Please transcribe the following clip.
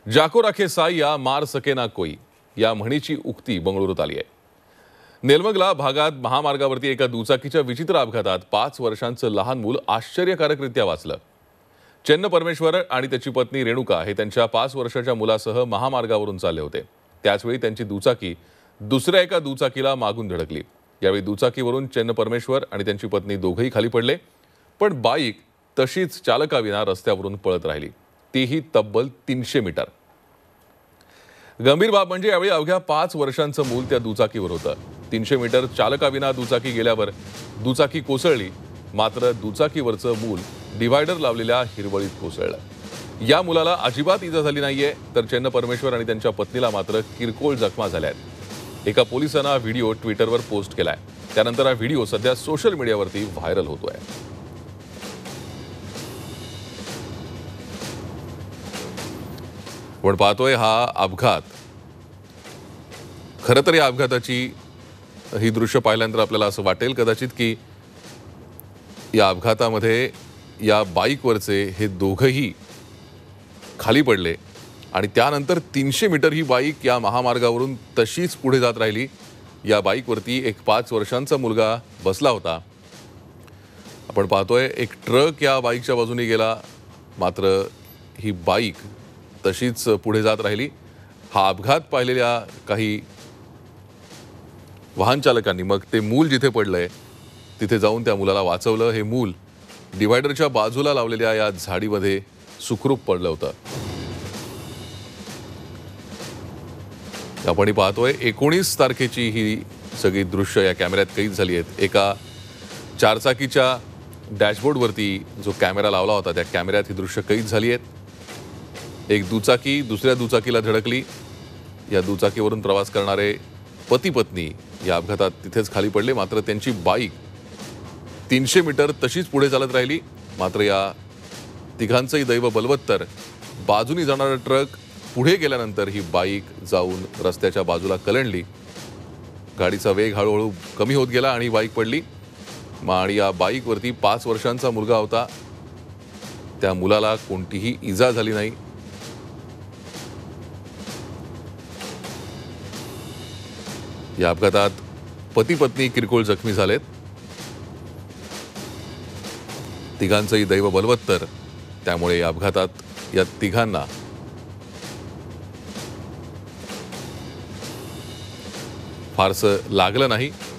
जाको राखे साईया मार सके ना कोई या म्हणीची उक्ती बंगळुरूत आली आहे। नेलमंगला भागात महामार्गावरती एका दुचाकीच्या विचित्र अपघातात 5 वर्षांचं लहान मूल आश्चर्यकारकरित्या वाचलं। चेन्न परमेश्वर आणि त्याची पत्नी रेणुका हे त्यांच्या 5 वर्षाच्या मुलासह महामार्गावरून चालले होते। त्याचवेळी त्यांची दुचाकी दुसऱ्या एका दुचाकीला मागून धडकली। यावेळी दुचाकीवरून चेन्न परमेश्वर आणि त्यांची पत्नी दोघेही खाली पडले, पण बाईक तशीच चालकाविना रस्त्यावरून पळत राहिली, तीही तब्बल 300 मीटर। गंभीर बाब म्हणजे यावेळी अवघ्या 5 वर्षांचं मूल त्या दुचाकीवर होतं। 300 मीटर चालकाविना दुचाकी गेल्यावर दुचाकी कोसळली, मात्र दुचाकीवरचं मूल डिव्हायडर लावलेल्या हिरवळीत कोसळलं। या मुलाला अजिबात इजा झाली नाहीये, तर चेन्न परमेश्वर आणि त्यांच्या पत्नीला मात्र किरकोळ जखमा झाल्या आहेत। एका पोलिसानं हा व्हिडिओ ट्विटरवर पोस्ट केलाय। त्यानंतर हा व्हिडिओ सध्या सोशल मीडियावरती व्हायरल होतोय। पण पाहतोय हा अपघात, खरं तर या अपघाताची ही दृश्य पाहिल्यानंतर आपल्याला असं वाटेल कदाचित की या अपघातामध्ये या बाईकवरचे हे दोघंही खाली पडले आणि त्यानंतर 300 मीटर ही बाईक या महामार्गावरून तशीच पुढे जात राहिली। या बाईकवरती एक 5 वर्षांचा मुलगा बसला होता। आपण पाहतोय एक ट्रक या बाईकच्या बाजूने गेला, मात्र ही बाईक तशीच पुढे जात राहिली। हा अपघात पाहिलेल्या काही वाहन चालकांनी मग ते मूल जिथे पडलंय तिथे जाऊन त्या मुलाला वाचवलं। हे मूल डिव्हायडरच्या बाजूला लावलेल्या या झाडीमध्ये सुखरूप पडलं होतं। आपण पाहतोय 19 तारखेची ही सगळी दृश्य या कॅमेऱ्यात कैद झाली आहेत। एका चारचाकीच्या डॅशबोर्डवरती जो कॅमेरा लावला होता त्या कॅमेऱ्यात ही दृश्य कैद झाली आहेत। एक दुचाकी दुसऱ्या दुचाकीला धडकली। या दुचाकीवरून प्रवास करणारे पती पत्नी या अपघातात तिथेच खाली पडले, मात्र त्यांची बाईक 300 मीटर तशीच पुढे चालत राहिली। मात्र या तिघांचंही दैव बलवत्तर, बाजूनी जाणारा ट्रक पुढे गेल्यानंतर ही बाईक जाऊन रस्त्याच्या बाजूला कलंडली। गाडीचा वेग हळूहळू कमी होत गेला आणि बाईक पडली। आणि या बाईकवरती 5 वर्षांचा मुलगा होता, त्या मुलाला कोणतीही इजा झाली नाही। या अपघातात पती पत्नी किरकोळ जखमी झालेत। तिघांचंही दैव बलवत्तर, त्यामुळे या अपघातात या तिघांना फारसं लागलं नाही।